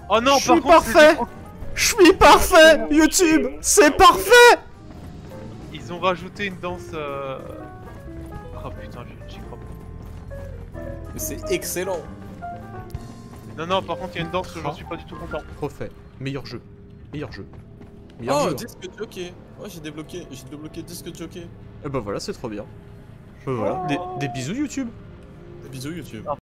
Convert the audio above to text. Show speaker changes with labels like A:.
A: Oh non,
B: Je
A: par
B: suis
A: contre,
B: parfait. Je suis parfait, YouTube. C'est parfait.
A: ils ont rajouté une danse. Oh putain, j'y crois pas.
C: Mais c'est excellent.
A: Non, par contre, il y a une danse que j'en suis pas du tout content.
B: Refait. Meilleur jeu. Meilleur jeu. Meilleur
C: Oh,
B: jeu.
C: disque jockey. Ouais, j'ai débloqué disque jockey.
B: Et bah voilà, c'est trop bien. Voilà. Des bisous YouTube.
C: Bisous YouTube.